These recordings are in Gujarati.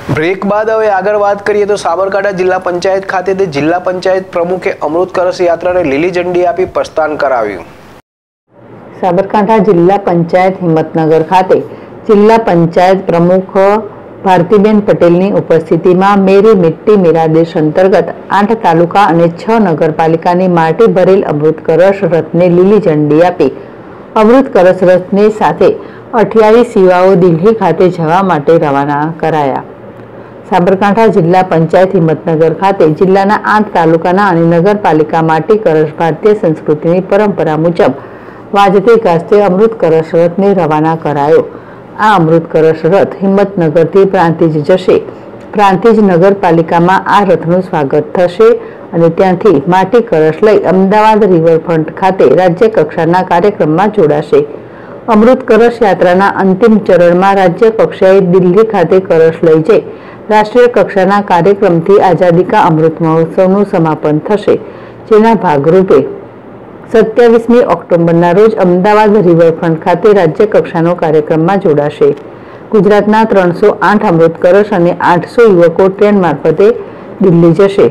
બ્રેક બાદ હવે આગળ વાત કરીએ તો સાબરકાંઠા જિલ્લા પંચાયત ખાતે જિલ્લા પંચાયત પ્રમુખે અમૃત કળશ યાત્રાને લીલી ઝંડી આપી પ્રસ્થાન કરાવ્યું। સાબરકાંઠા જિલ્લા પંચાયત હિંમતનગર ખાતે જિલ્લા પંચાયત પ્રમુખ ભારતીબેન પટેલની ઉપસ્થિતિમાં મેરી મિટ્ટી મેરા દેશ અંતર્ગત 8 તાલુકા અને 6 નગરપાલિકાની માટી ભરેલ અમૃત કળશ રથને લીલી ઝંડી આપી અમૃત કળશ રથની સાથે 28 યુવાઓ દિલ્હી ખાતે જવા માટે રવાના કરાયા। સાબરકાંઠા જિલ્લા પંચાયત હિંમતનગર ખાતે જિલ્લાના 8 તાલુકાના અને નગરપાલિકા માટી કળશ ભારતીય સંસ્કૃતિની પરંપરા મુજબ વાજતે ગાજતે અમૃત કળશ રથને રવાના કરાયો। આ અમૃત કળશ રથ હિંમતનગરથી પ્રાંતિજ જશે। પ્રાંતિજ નગરપાલિકામાં આ રથનું સ્વાગત થશે અને ત્યાંથી માટી કળશ લઈ અમદાવાદ રિવરફ્રન્ટ ખાતે રાજ્ય કક્ષાના કાર્યક્રમમાં જોડાશે। અમૃત કળશ યાત્રાના અંતિમ ચરણમાં રાજ્ય કક્ષાએ દિલ્હી ખાતે કળશ લઈ જઈ રાષ્ટ્રીય કક્ષાના કાર્યક્રમથી આઝાદી કા અમૃત મહોત્સવનું સમાપન થશે, જેના ભાગરૂપે 27મી ઓક્ટોબરના રોજ અમદાવાદ રિવરફ્રન્ટ ખાતે રાજ્ય કક્ષાનો કાર્યક્રમમાં જોડાશે। ગુજરાતના 308 અમૃત કળશ અને 800 યુવકો ટ્રેન મારફતે દિલ્હી જશે।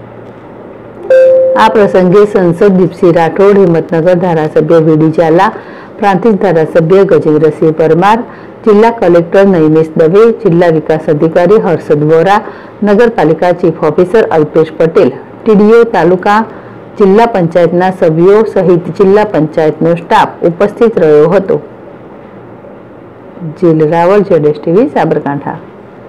આ પ્રસંગે સંસદ દીપસિંહ રાઠોડ, હિંમતનગર ધારાસભ્ય વીડી ઝાલા, પ્રાંતિજ ધારાસભ્ય ગજેન્દ્રસિંહ પરમાર, જિલ્લા કલેક્ટર નૈમિષ દવે, જિલ્લા વિકાસ અધિકારી હર્ષદ વોરા, નગરપાલિકા chief officer Alpesh Patel, TDO તાલુકા જિલ્લા પંચાયતના સભ્યો સહિત જિલ્લા પંચાયતનો સ્ટાફ ઉપસ્થિત રહ્યો હતો। જીલ રાવળ, જેડેશ ટીવી, સાબરકાંઠા।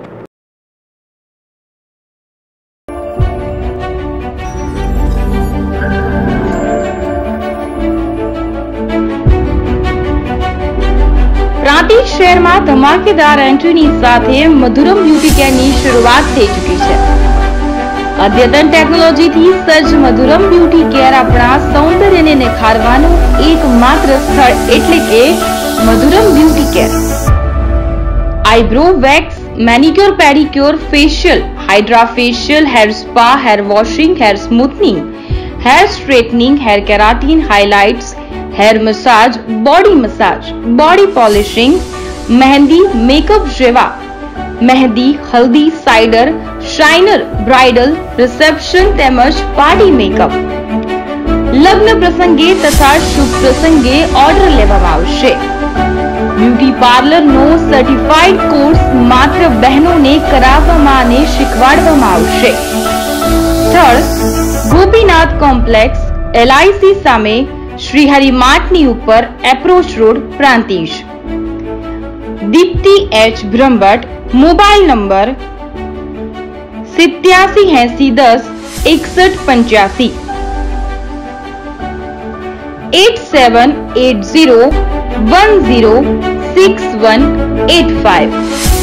પ્રાંતિજ શહેરમાં ધમાકેદાર એન્ટ્રીની સાથે મધુરમ બ્યુટી કેરની શરૂઆત થઈ ચૂકી છે। અદ્યતન ટેકનોલોજીથી સજ્જ મધુરમ બ્યુટી કેર આપણા સૌંદર્યને નિખારવાનું એકમાત્ર સ્થળ એટલે કે Madhuram beauty care. Eyebrow wax, manicure pedicure, facial, hydra facial, hair spa, hair washing, hair smoothening, hair straightening, hair keratin, highlights, hair massage, body polishing, mehndi, makeup જેવા મહેંદી, હલ્દી, સાઇડર, શાઇનર, બ્રાઇડલ, રિસેપ્શન તેમજ પાર્ટી મેકઅપ, લગ્ન પ્રસંગે તથા શુભ પ્રસંગે ઓર્ડર લેવામાં આવશે। બ્યુટી પાર્લરનો સર્ટિફાઈડ કોર્સ માત્ર બહેનોને કરાવવામાં અને શીખવાડવામાં આવશે। સ્થળ ગોપીનાથ કોમ્પ્લેક્સ, LIC સામે, શ્રીહરિ માર્ટની ઉપર, approach road, Prantij. Dipti H Brahmbhatt, mobile number 878010 6185 8780106185।